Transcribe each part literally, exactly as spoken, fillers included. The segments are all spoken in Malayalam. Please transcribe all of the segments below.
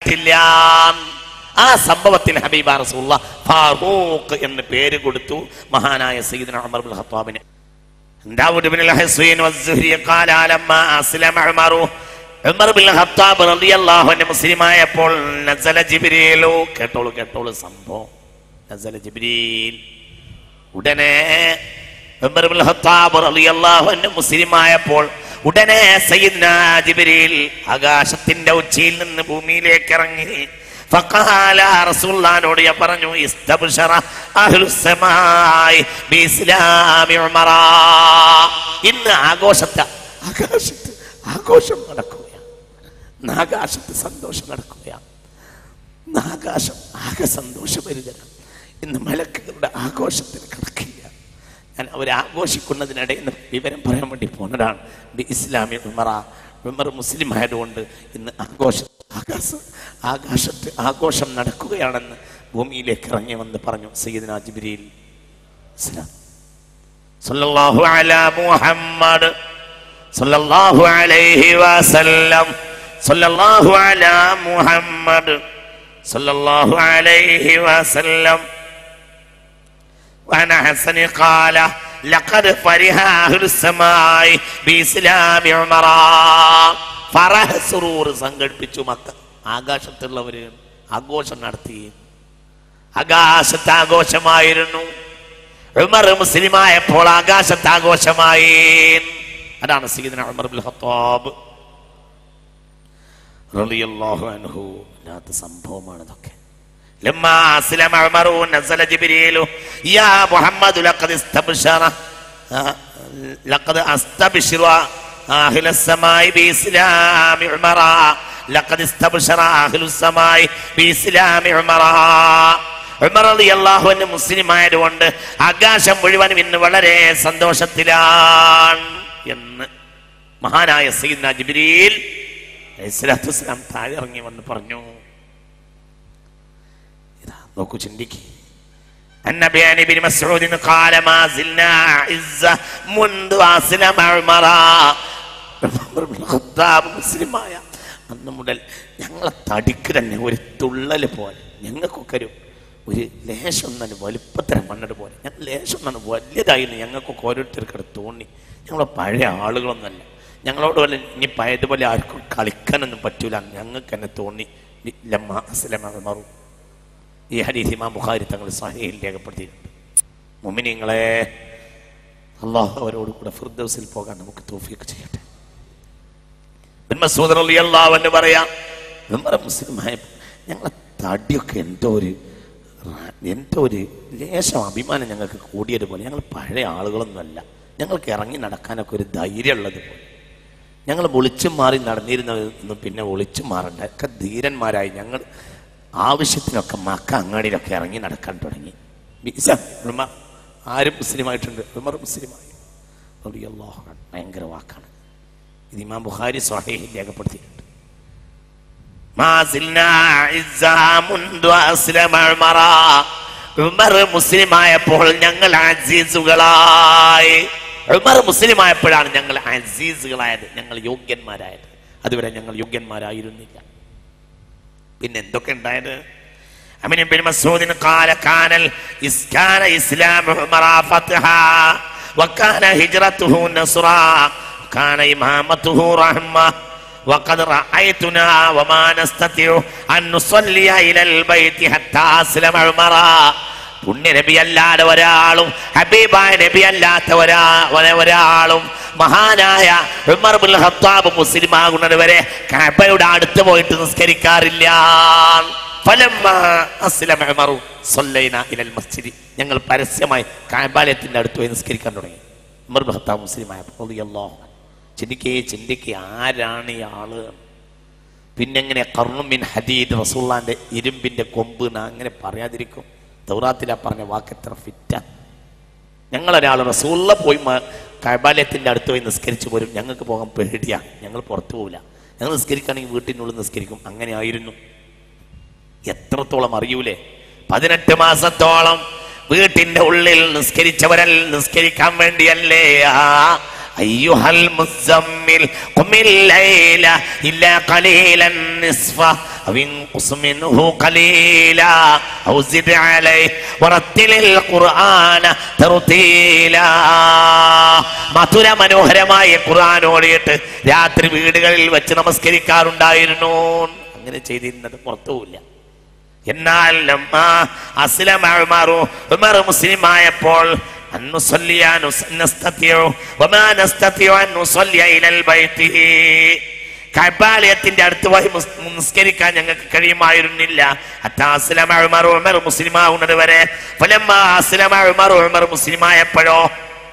ഉണ്ടായിട്ടില്ല. ആ സംഭവത്തിന് ഹബീബ റസൂലുള്ളാഹി ഫാറൂഖ് എന്ന് പേര് കൊടുത്തു മഹാനായ സയ്യിദുന ഉമർ ഇബ്നുൽ ഖത്താബിന്. ദാവൂദ് ഇബ്നുൽ ഹസ്വീൻ വസ്സുഹരി ഖാല ലമ്മ അസ്ലമ ഉമർ ഉമർ ഇബ്നുൽ ഖത്താബ് റളിയല്ലാഹു അൻഹു മുസ്ലിമായപ്പോൾ നസല ജിബ്രീൽ. കേട്ടോളൂ കേട്ടോളൂ സംഭവം. നസല ജിബ്രീൽ ഉടനെ ഉമർ ഇബ്നുൽ ഖത്താബ് റളിയല്ലാഹു അൻഹു മുസ്ലിമായപ്പോൾ ഉടനെ സയ്യിദ്നാ ജിബ്രീൽ ആകാശത്തിന്റെ ഉച്ചിയിൽ നിന്ന് ഭൂമിയിലേക്ക് ഇറങ്ങി. ഫഖാല റസൂലുള്ളാഹിനോട് പറഞ്ഞു ഇസ്തബ്ശറ അഹ്ലുസ്സമായി ബിഇസ്ലാമി ഉമറ. ഇന്ന് ആഘോഷത്തെ ആകാശത്ത് ആഘോഷം നടക്കുകയാണ്. ആകാശത്ത് സന്തോഷം നടക്കുകയാണ്. ആകാശം ആകെ സന്തോഷപരിതരം. ഇന്ന് മലക്കുകളുടെ ആഘോഷത്തിന് കണക്കില്ല. ഞാൻ അവർ ആഘോഷിക്കുന്നതിനിടയിൽ നിന്ന് വിവരം പറയാൻ വേണ്ടി പോന്നതാണ്. ബി ഇസ്ലാമി ഉമറ. ഉമർ മുസ്ലിം ആയതുകൊണ്ട് ഇന്ന് ആഘോഷം ആകാശം ആകാശത്ത് ആഘോഷം നടക്കുകയാണെന്ന് ഭൂമിയിലേക്ക് ഇറങ്ങി വന്ന് പറഞ്ഞു സയ്യിദുനാ ജിബ്രീൽ. സല്ലല്ലാഹു അലാ മുഹമ്മദ് സല്ലല്ലാഹു അലൈഹി വസല്ലം സല്ലല്ലാഹു അലാ മുഹമ്മദ് സല്ലല്ലാഹു അലൈഹി വസല്ലം വഅന ഹസനി ഖാല ലഖദ് ഫരിഹ അഹ്ലുസ്സമായി ബിഇസ്ലാമി ഉമറ. ഫറഹ് സുറൂർ സംഘടിപ്പിച്ചു മക്ക. ആകാശത്തുള്ളവര് ആഘോഷം നടത്തി. ആകാശത്ത് ആഘോഷമായിരുന്നു. ഉമർ മുസ്ലിമായപ്പോൾ ആകാശത്ത് ആഘോഷമായി. അതാണ് സയ്യിദുനാ ഉമർ ഇബ്നുൽ ഖത്താബ് റളിയല്ലാഹു അൻഹു. ഇല്ലാത്ത സംഭവമാണ് ഇതൊക്കെ. ലമ്മാ അസ്ലമ ഉമർ നസല ജിബ്രീൽ യാ മുഹമ്മദ് ലഖദ് ഇസ്തബ്ശറ ലഖദ് അസ്തബ്ശറ അഹ്ലുസ്സമായി ബിഇസ്ലാമി ഉമറ. ലഖദ് ഇസ്തബ്ശറ അഹ്ലുസ്സമായി ബിഇസ്ലാമി ഉമറ. ഉമർ റളിയല്ലാഹു അൻഹു മുസ്ലിമായതുകൊണ്ട് ആകാശം മുഴുവനും ഇന്ന് വളരെ സന്തോഷത്തിലാണ് എന്ന് മഹാനായ സയ്യിദ്നാ ജിബ്രീൽ അലൈഹിസ്സലാത്തു വസ്സലാം താഴെ ഇറങ്ങി വന്ന് പറഞ്ഞു. ഇതാ നോക്കൂ, ചിന്തിക്ക്. النبي عن ابن مسعود قال ما زلنا عزة منذ أسلم عمر. ഉമർ ഇബ്നുൽ ഖത്താബ് മുസ്ലിമായ അന്ന് മുതൽ ഞങ്ങളെ തടിക്ക് തന്നെ ഒരു തുള്ളൽ പോലെ, ഞങ്ങൾക്കൊക്കെ ഒരു ഒരു ലേശം തന്നെ വലുപ്പത്തരം മണ്ണത് പോലെ, ഞങ്ങൾ ലേശം തന്നെ വലിയതായിരുന്നു ഞങ്ങൾക്കൊക്കെ ഓരോരുത്തർക്കത് തോന്നി. ഞങ്ങളെ പഴയ ആളുകളൊന്നല്ല, ഞങ്ങളോട് പോലെ ഇനി പഴയതുപോലെ ആർക്കും കളിക്കാനൊന്നും പറ്റൂല, ഞങ്ങൾക്ക് തന്നെ തോന്നി. ലമ്മ അസ്ലമ ഉമർ. ഈ ഹദീസ് ഇമാം ബുഖാരി തങ്ങൾ സ്വഹീഹിൽ രേഖപ്പെടുത്തിയിട്ടുണ്ട്. മുഅ്മിനീങ്ങളെ, അല്ലാഹു അവരോട് കൂടെ ഫിർദൗസിൽ പോകാൻ നമുക്ക് തൗഫീഖ് ചെയ്യട്ടെ. ഇബ്നു മസ്ഊദ് റളിയല്ലാഹു അൻഹു പറയാം, ഉമർ മുസ്ലിമായ ഞങ്ങളെ തടിയൊക്കെ എന്തോ ഒരു എന്തോ ഒരു ലേശം അഭിമാനം ഞങ്ങൾക്ക് കൂടിയതുപോലെ. ഞങ്ങൾ പഴയ ആളുകളൊന്നുമല്ല, ഞങ്ങൾക്ക് ഇറങ്ങി നടക്കാനൊക്കെ ഒരു ധൈര്യം ഉള്ളത് പോലെ. ഞങ്ങൾ ഒളിച്ചും മാറി നടന്നിരുന്നതൊന്നും പിന്നെ ഒളിച്ചും മാറണ്ട, ഒക്കെ ധീരന്മാരായി ഞങ്ങൾ ആവശ്യത്തിനൊക്കെ മക്ക അങ്ങാടിയിലൊക്കെ ഇറങ്ങി നടക്കാൻ തുടങ്ങി. ഉമർ ആരും മുസ്ലിമായിട്ടുണ്ട്, ഉമർ മുസ്ലിമായി. റളിയല്ലാഹു അൻഹു. ഭയങ്കര വാക്കാണ് ഇത്. ഇമാം ബുഖാരി സ്വഹീഹിൽ രേഖപ്പെടുത്തിയിട്ടുണ്ട്. ഉമർ മുസ്ലിമായപ്പോൾ ഞങ്ങൾ അസീസുകളായി. ഉമർ മുസ്ലിമായപ്പോഴാണ് ഞങ്ങൾ അസീസുകളായത്, ഞങ്ങൾ യോഗ്യന്മാരായത്. അതുവരെ ഞങ്ങൾ യോഗ്യന്മാരായിരുന്നില്ല. പിന്നെ എന്തൊക്കെ ഉണ്ടായത്? അമിൻ ഇബ്നു മസ്ഊദ് ഖാല കാനൽ ഇസ്കാന ഇസ്ലാമു ഉമറ ഫത്ഹ വകാന ഹിജ്റതുഹു നസ്റ കാന ഇമാമതുഹു റഹ്മ വഖദ് റഅയ്തുനാ വമാ നസ്തതിഉ അൻ നുസല്ലിയ ഇലൽ ബൈതി ഹത്താ അസ്ലമ ഉമറ. പുണ്യ നബി അല്ലാതെ ഒരാളും ഹബീബായ നബി അല്ലാത്ത ഒരാ ഒരാളും മഹാനായ ഉമർ ഇബ്നുൽ ഖത്താബ് മുസ്ലിം ആകുന്നത് വരെ കഅബയുടെ അടുത്ത് പോയിട്ട് നിസ്കരിക്കാറില്ല. ഫലമ്മാ അസ്ലമ ഉമർ സല്ലൈനാ ഇലൽ മസ്ജിദ്. ഞങ്ങൾ പരസ്യമായി കഅബാലയത്തിന്റെ അടുത്ത് പോയി നിസ്കരിക്കാൻ തുടങ്ങി. ഉമർ ഇബ്നുൽ ഖത്താബ് മുസ്ലിമായ റളിയല്ലാഹു അൻഹു. ചിന്തിക്കേ ചിന്തിക്കേ ആരാണ് ഈ ആള്? പിന്നെങ്ങനെ ഖർണും മിൻ ഹദീദ്, റസൂലുള്ളാഹിന്റെ ഇരുമ്പിന്റെ കൊമ്പ് അങ്ങനെ പറയാതിരിക്കും? തൗറാത്തിലാ പറഞ്ഞ വാക്ക് എത്ര ഫിറ്റാ. ഞങ്ങളൊരാൾ റസൂലുള്ള പോയി കഅബാലയത്തിന്റെ അടുത്ത് പോയി നിസ്കരിച്ചു പോരും. ഞങ്ങൾക്ക് പോകാൻ പേടിയാ, ഞങ്ങൾ പുറത്തു പോകില്ല. ഞങ്ങൾ നിസ്കരിക്കുകയാണെങ്കിൽ വീട്ടിനുള്ളിൽ നിസ്കരിക്കും. അങ്ങനെ ആയിരുന്നു. എത്രത്തോളം അറിയൂലേ? പതിനെട്ട് മാസത്തോളം വീട്ടിന്റെ ഉള്ളിൽ നിസ്കരിച്ചവരൽ നിസ്കരിക്കാൻ വേണ്ടിയല്ലേ. അയ്യുഹൽ മുസമ്മിൽ ഖുമിൽ ലൈല ഇല്ലാ ഖലീലൻ നിസ്ഫ അവൻഖുസ് മിൻഹു ഖലീലാ ഔ സിദ് അലൈഹി വറത്തിലിൽ ഖുർആന തർതീലാ. മധുര മനോഹരമായ ഖുർആൻ ഓതിയിട്ട് രാത്രി വീടുകളിൽ വെച്ച് നമസ്കരിക്കാറുണ്ടായിരുന്നു. അങ്ങനെ ചെയ്തിരുന്നത് പുറത്തുമില്ല. എന്നാൽ അസ്ലമ ഉമറു ഉമർ മുസ്ലിമായപ്പോൾ കഅബാലയത്തിന്റെ അടുത്ത് പോയി നിസ്കരിക്കാൻ ഞങ്ങൾക്ക് കഴിയുമായിരുന്നില്ല. ഉമർ മുസ്ലിമാവുന്നത് വരെ. ഉമർ മുസ്ലിമായപ്പോഴോ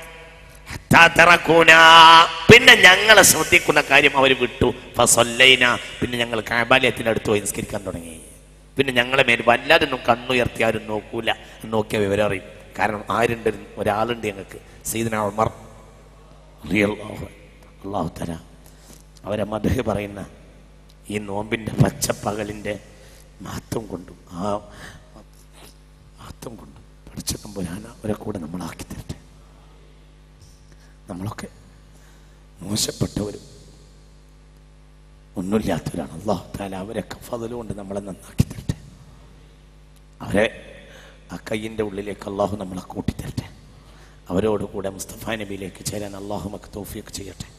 പിന്നെ ഞങ്ങളെ ശ്രദ്ധിക്കുന്ന കാര്യം അവർ വിട്ടു. ഫസല്ലൈന, പിന്നെ ഞങ്ങൾ കഅബാലയത്തിന്റെ അടുത്ത് പോയി നിസ്കരിക്കാൻ തുടങ്ങി. പിന്നെ ഞങ്ങളെ മേൽ വല്ലാതൊന്നും കണ്ണുയർത്തി ആരും നോക്കൂല. നോക്കിയ വിവരം അറിയും. കാരണം ആരുണ്ട്, ഒരാളുണ്ട് ഞങ്ങൾക്ക്, സയ്യിദുനാ ഉമർ റളിയല്ലാഹു അല്ലാഹു തആല അവരെ മദ്ഹ് പറയുന്ന ഈ നോമ്പിന്റെ പച്ചപ്പകലിന്റെ മഹത്വം കൊണ്ടും ആ മഹത്വം കൊണ്ടും പഠിച്ച തമ്പുരാൻ അവരെ കൂടെ നമ്മളാക്കി തരട്ടെ. നമ്മളൊക്കെ മോശപ്പെട്ടവരും ഒന്നുമില്ലാത്തവരാണ്. അല്ലാഹു തആല അവരൊക്കെ ഫള് കൊണ്ട് നമ്മളെ നന്നാക്കി തരട്ടെ. അവരെ ആ കയ്യിൻ്റെ ഉള്ളിലേക്ക് അള്ളാഹു നമ്മളെ കൂട്ടിത്തരട്ടെ. അവരോട് കൂടെ മുസ്തഫ നബിയിലേക്ക് ചേരാൻ അള്ളാഹു നമുക്ക് തൗഫീഖ് ചെയ്യട്ടെ.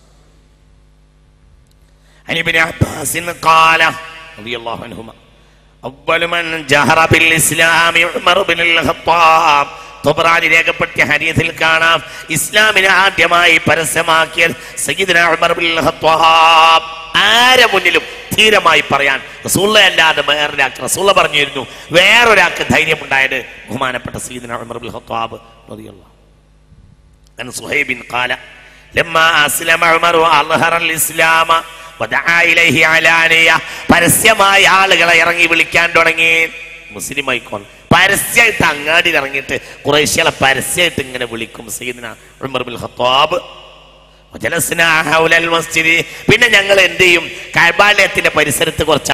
ഇബ്നു അബ്ബാസ് ഖാല റളിയല്ലാഹു അൻഹുമാ അവ്വലു മൻ ജഹറ ബിൽ ഇസ്ലാം ഉമർ ഇബ്നുൽ ഖത്താബ്. തൊബ്രാനി രേഖപ്പെടുത്തിയ ഹദീസിൽ കാണാം, ഇസ്ലാമിനെ ആദ്യമായി പരസ്യമാക്കിയ സയ്യിദുനാ ഉമർ ഇബ്നുൽ ഖത്താബ്. ആരെ മുന്നിലും ധീരമായി പറയാൻ റസൂലുള്ളാഹി അല്ലാതെ വേറൊരാൾക്ക് റസൂലുള്ളാഹി പറഞ്ഞിരുന്നു. വേറൊരാൾക്ക് ധൈര്യമുണ്ടായത് ബഹുമാനപ്പെട്ട സയ്യിദുനാ ഉമർ ഇബ്നുൽ ഖത്താബ് റളിയല്ലാഹു അൻഹു. സുഹൈബിൻ ഖാല ലമ്മാ അസ്ലമ ഉമർ അൽഹറ അൽ ഇസ്ലാമ വദഅ ഇലൈഹി അലാനിയ. പരസ്യമായി ആളുകളെ ഇറങ്ങി വിളിക്കാൻ തുടങ്ങി. മുസ്ലിമായിക്കോൾ പരസ്യമായിട്ട് അങ്ങാടിയിൽ ഇറങ്ങിയിട്ട് ഖുറൈശികളെ പരസ്യമായിട്ട് ഇങ്ങനെ വിളിക്കും സയ്യിദുനാ ഉമർ ഇബ്നുൽ ഖത്താബ്. പിന്നെ ഞങ്ങൾ എന്ത് ചെയ്യും, കഅബാലയത്തിന്റെ പരിസരത്ത് കുറച്ച്